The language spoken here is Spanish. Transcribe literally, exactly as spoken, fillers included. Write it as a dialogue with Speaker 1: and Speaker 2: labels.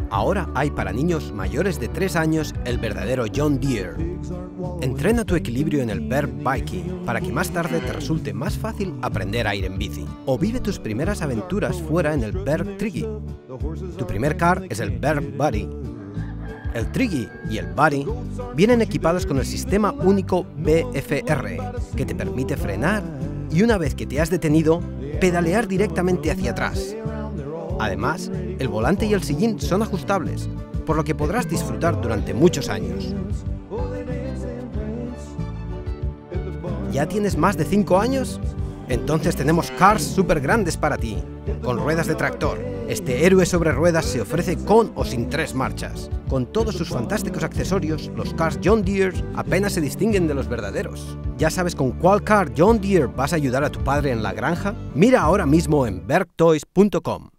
Speaker 1: Ahora hay para niños mayores de tres años el verdadero John Deere. Entrena tu equilibrio en el Berg Biking para que más tarde te resulte más fácil aprender a ir en bici. O vive tus primeras aventuras fuera en el Berg Triggy. Tu primer car es el Berg Buddy. El Triggy y el Buddy vienen equipados con el sistema único B F R, que te permite frenar y una vez que te has detenido, pedalear directamente hacia atrás. Además, el volante y el sillín son ajustables, por lo que podrás disfrutar durante muchos años. ¿Ya tienes más de cinco años? Entonces tenemos cars súper grandes para ti, con ruedas de tractor. Este héroe sobre ruedas se ofrece con o sin tres marchas. Con todos sus fantásticos accesorios, los cars John Deere apenas se distinguen de los verdaderos. ¿Ya sabes con cuál car John Deere vas a ayudar a tu padre en la granja? Mira ahora mismo en berg toys punto com.